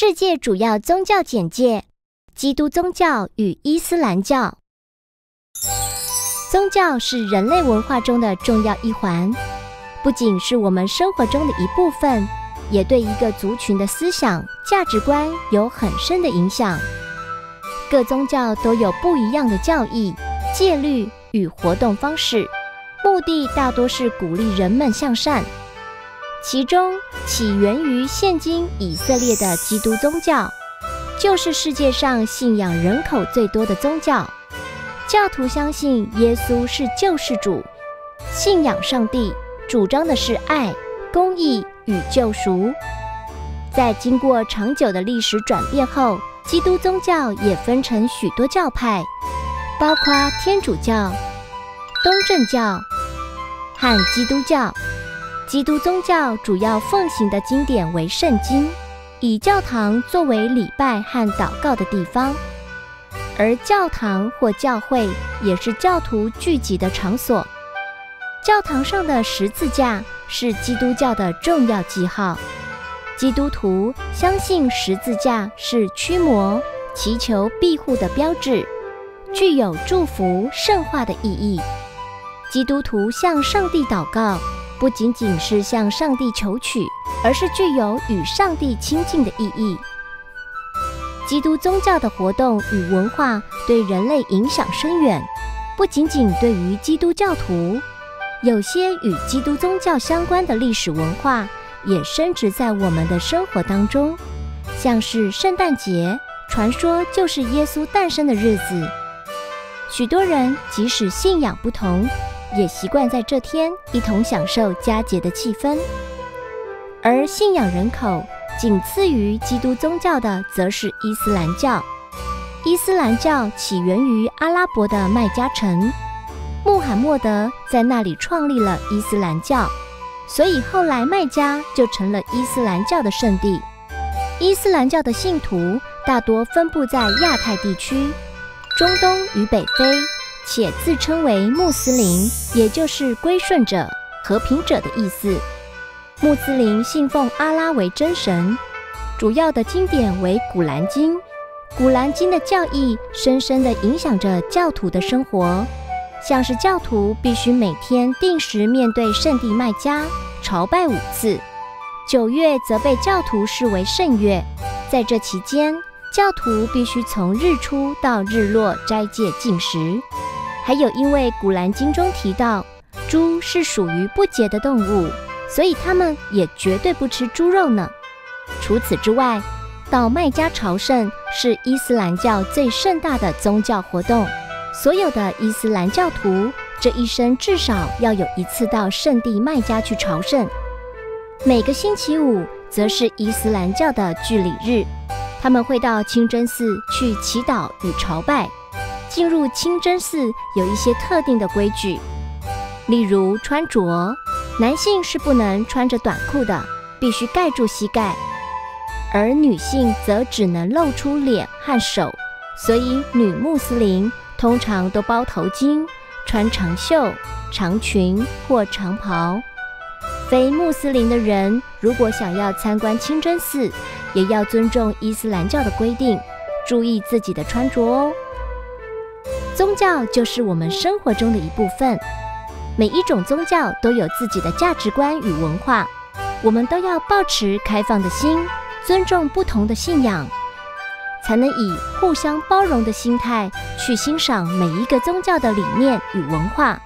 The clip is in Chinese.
世界主要宗教简介：基督宗教与伊斯兰教。宗教是人类文化中的重要一环，不仅是我们生活中的一部分，也对一个族群的思想、价值观有很深的影响。各宗教都有不一样的教义、戒律与活动方式，目的大多是鼓励人们向善。其中起源于现今以色列的基督宗教，就是世界上信仰人口最多的宗教。教徒相信耶稣是救世主，信仰上帝，主张的是爱、公义与救赎。在经过长久的历史转变后，基督宗教也分成许多教派，包括天主教、东正教和基督教。基督宗教主要奉行的经典为圣经，以教堂作为礼拜和祷告的地方，而教堂或教会也是教徒聚集的场所。教堂上的十字架是基督教的重要记号，基督徒相信十字架是驱魔、祈求庇护的标志，具有祝福、圣化的意义。基督徒向上帝祷告，不仅仅是向上帝求取，而是具有与上帝亲近的意义。基督宗教的活动与文化对人类影响深远，不仅仅对于基督教徒，有些与基督宗教相关的历史文化也深植在我们的生活当中，像是圣诞节，传说就是耶稣诞生的日子。许多人即使信仰不同，也习惯在这天一同享受佳节的气氛。而信仰人口仅次于基督宗教的，则是伊斯兰教。伊斯兰教起源于阿拉伯的麦加城，穆罕默德在那里创立了伊斯兰教，所以后来麦加就成了伊斯兰教的圣地。伊斯兰教的信徒大多分布在亚太地区、中东与北非，且自称为穆斯林，也就是归顺者、和平者的意思。穆斯林信奉阿拉为真神，主要的经典为古兰经。古兰经的教义深深地影响着教徒的生活，像是教徒必须每天定时面对圣地麦加朝拜5次。9月则被教徒视为圣月，在这期间，教徒必须从日出到日落斋戒禁食。还有因为古兰经中提到猪是属于不洁的动物，所以他们也绝对不吃猪肉呢。除此之外，到麦加朝圣是伊斯兰教最盛大的宗教活动，所有的伊斯兰教徒这一生至少要有一次到圣地麦加去朝圣。每个星期五则是伊斯兰教的聚礼日，他们会到清真寺去祈祷与朝拜。进入清真寺有一些特定的规矩，例如穿着，男性是不能穿着短裤的，必须盖住膝盖，而女性则只能露出脸和手，所以女穆斯林通常都包头巾，穿长袖、长裙或长袍。非穆斯林的人如果想要参观清真寺，也要尊重伊斯兰教的规定，注意自己的穿着哦。宗教就是我们生活中的一部分，每一种宗教都有自己的价值观与文化，我们都要抱持开放的心，尊重不同的信仰，才能以互相包容的心态去欣赏每一个宗教的理念与文化。